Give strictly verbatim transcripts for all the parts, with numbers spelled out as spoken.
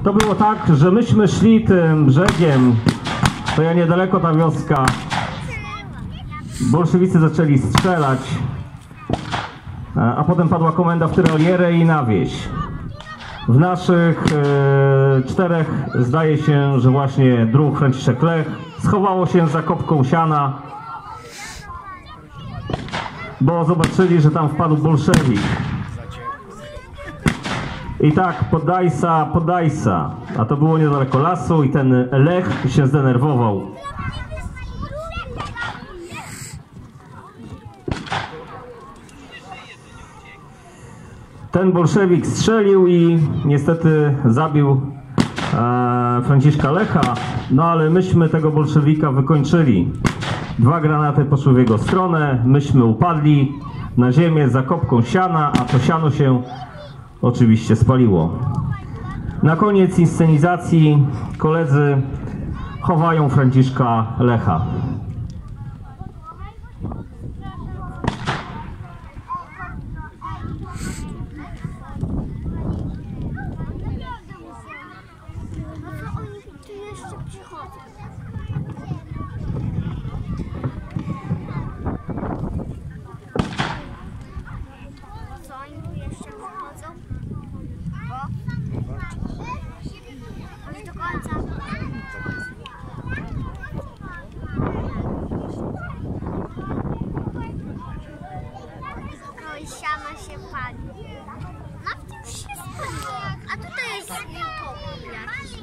To było tak, że myśmy szli tym brzegiem, to ja niedaleko ta wioska, bolszewicy zaczęli strzelać, a potem padła komenda w tyrolierę i na wieś. W naszych e, czterech zdaje się, że właśnie druh Franciszek Lech schowało się za kopką siana, bo zobaczyli, że tam wpadł bolszewik. I tak, Podajsa, Podajsa, a to było niedaleko lasu i ten Lech się zdenerwował. Ten bolszewik strzelił i niestety zabił e, Franciszka Lecha, no ale myśmy tego bolszewika wykończyli. Dwa granaty poszły w jego stronę, myśmy upadli na ziemię za kopką siana, a to siano się oczywiście spaliło. Na koniec inscenizacji koledzy chowają Franciszka Lecha. Siano się pali. No w tym się spaliło. A tutaj jest pokój jakiś.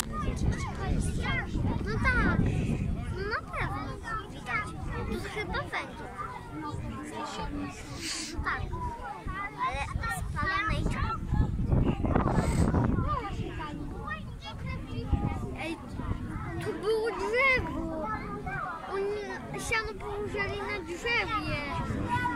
No tak. No na pewno widać. To chyba węgiel. No tak. Ale spalone i tak. Ej, to było drzewo. Oni siano położyli na drzewie.